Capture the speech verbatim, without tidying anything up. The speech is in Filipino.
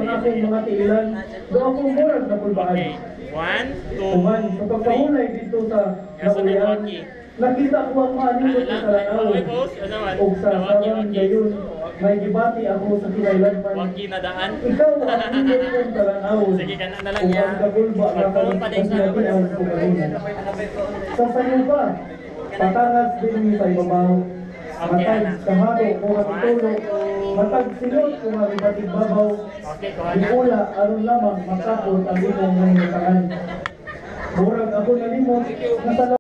akong mga tiilan. Do ako murag na pulbaan. Okay. One, two, Kuman, sa pagkahulay dito sa nauyan, nakita ko ang maanimot sa Talanaw. O sa sarang gayon, may gibati ako sa kinailanman. Waki na daan. Ikaw ang init kong Talanaw. Sige ka na lang yan. Kung ang kagulba na kasinatian ko kalunan. Sa sayo pa, patangas din ni sa ibabaw. Matag kahado ko matutulog. Matag silot ko nga ibatig babaw. Ipula, aron lamang makapot ang imong nangitangan. Murag ako nalimot, nasa